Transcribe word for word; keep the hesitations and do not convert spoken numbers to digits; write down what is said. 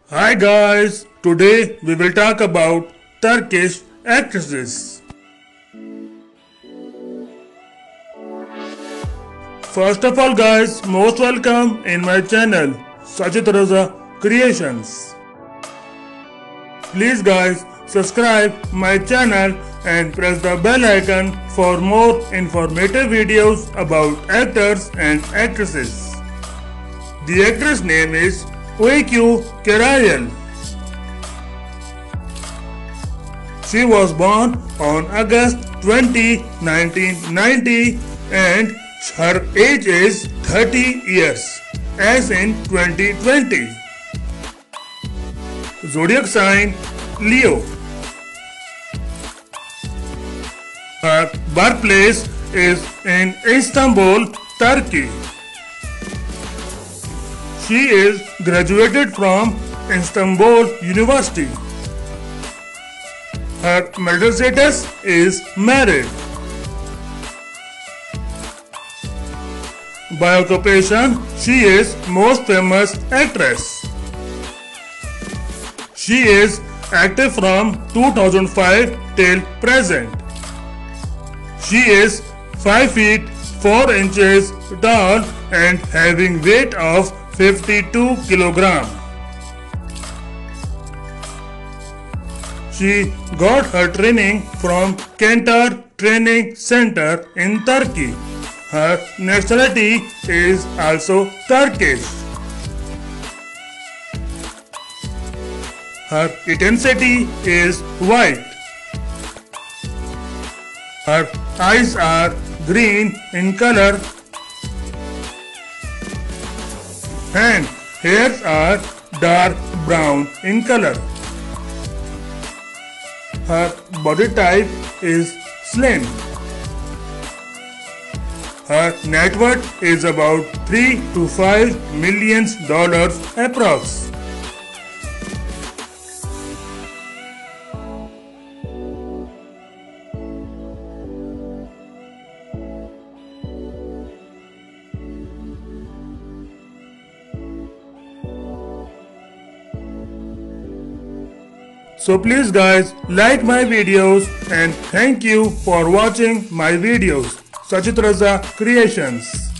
Hi guys, today we will talk about Turkish actresses. First of all guys, most welcome in my channel Sajid Raza Creations. Please guys, subscribe my channel and press the bell icon for more informative videos about actors and actresses. The actress name is Öykü Kerayel. She was born on August twentieth, nineteen ninety and her age is thirty years as in twenty twenty. Zodiac sign Leo. Her birthplace is in Istanbul, Turkey. She is graduated from Istanbul University. Her marital status is married. By occupation, she is most famous actress. She is active from two thousand five till present. She is five feet four inches tall and having weight of fifty-two kilograms. She got her training from Kantar Training Center in Turkey. Her nationality is also Turkish. Her ethnicity is white. Her eyes are green in color and hairs are dark brown in color. Her body type is slim. Her net worth is about three to five million dollars approx. So please guys, like my videos and thank you for watching my videos. Sajid Raza Creations.